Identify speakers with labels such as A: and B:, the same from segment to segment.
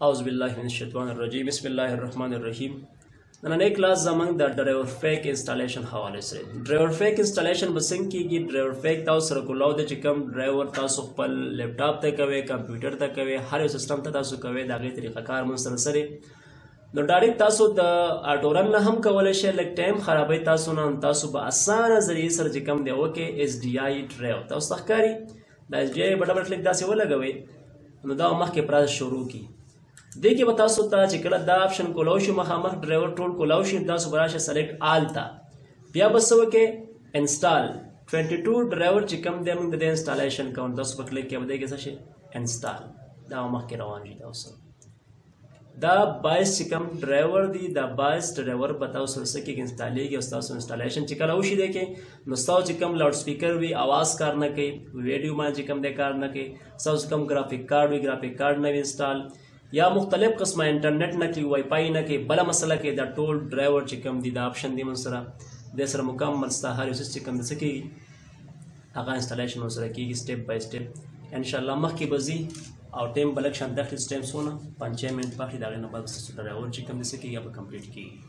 A: اعوذ بالله من الشیطان الرجیم بسم الله الرحمن الرحیم نننۍ کلاس زموږ د ډرایور فیک انسټالیشن حواله سره ډرایور فیک انسټالیشن به څنګه کیږي ډرایور فیک تاسو سره کولاو د چې کوم ډرایور تاسو خپل لیپټاپ ته کوئ کمپیوټر ته کوئ هر یو سیستم ته تاسو کوئ د هغې طریقه کار مون سره نو ډایرکټ تاسو د اټورن نه هم کولی شئ لږ ټایم خرابوي تاسو نه تاسو به اسانه ذریعې سره چې کوم دی وکړئ ایس ډي آی ډرایو تاسو ته ښکاري د ایس ډي آی به ډبل کلیک داسې ولګوئ نو دا مخکې پراس شروع کړي دې کې به تاسو ته چې کله دا آپشن کولاو شي مخامخ ډرایور ټول کولاو شي تاسو به راشئ سلیکټ آل ته بیا به څه وکړئ انسټال 22 ډرایور چې کوم دی موږ د دې انسټالیشن کوو تاسو به کلیک کوئ دې کې څه شي انسټال دا مخکې روان شي تاسو دا 22 چې کوم ډرایور دی دا 22 ډرایور به تاسو سره څه کېږي انسټالیږي او ستاسو انسټالیشن چې کله وشي دی کې نو ستاسو چې کوم لاؤډ سپیکر وي اواز کار نه کوي ویډیو باندې چې کوم دی کار نه کوي ستاسو کوم ګرافیک کارډ وي ګرافیک کارډ نه وي انسټال یا مختلف قسمه انټرنیټ نه کوي وائی فای نه کوي بله مسله کې دا ټول ډرایور چې کوم دي دا آپشن دی من سره د سره مکمل ستا هر یو څه چې کوم د څه کېږي هغه انسټالیشن ورسره کېږي سټیپ بای سټیپ انشاءالله مخکې به ځي او ټایم به لږ شان داخلي ټایم څونه 5 منټ پاخلي د هغې نه بعد ستاسو ډرایور چې کوم د څه کېږي هغه کمپلیټ کېږي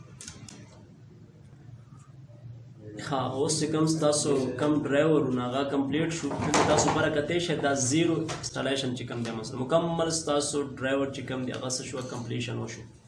A: ها اوس چې کوم ستاسو کم ډرایورونه هغه کمپلیټ شو تاسو بره کتی شئ دا زیرو انسټالیشن چې کوم دی مکمل ستاسو ډرایور چې کوم دی هغه څه شو کمپلیشن وشو